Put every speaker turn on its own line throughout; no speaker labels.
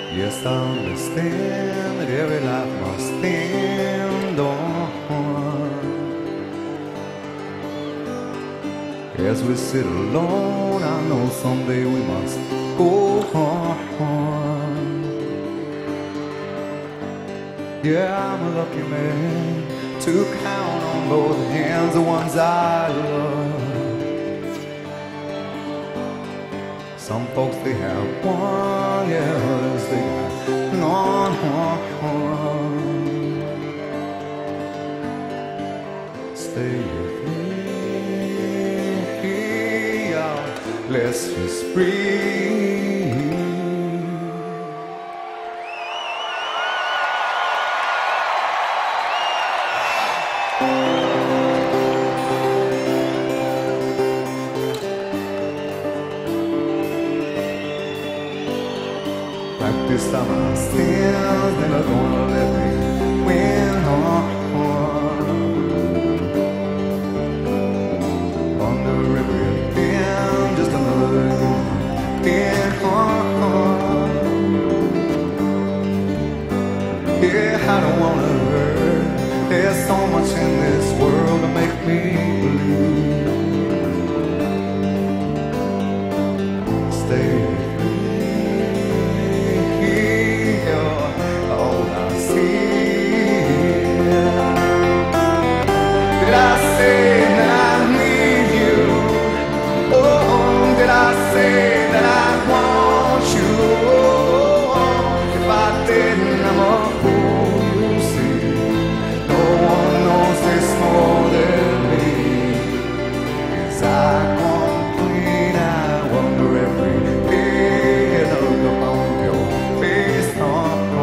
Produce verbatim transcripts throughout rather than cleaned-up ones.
Yes, I understand that every life must end on. As we sit alone, I know someday we must go on. Yeah, I'm a lucky man to count on both hands the ones I love. Some folks they have one, yeah, others they got none. Stay with me, yeah, let's just breathe. Practice on my sins, never gonna let me win on. On the river again, just another again. Yeah, I don't wanna hurt. There's so much in this world to make me believe. Stay with me, you're all I see. Did I say that I need you? Oh, did I say that I want you? If I didn't, I'm a fool, you see. No one knows this more than me. Is I complete? I wonder every day. Look upon your face, oh,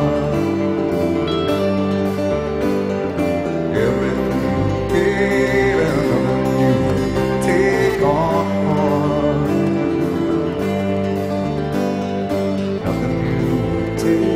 everything you gave and nothing you take on. Nothing you take.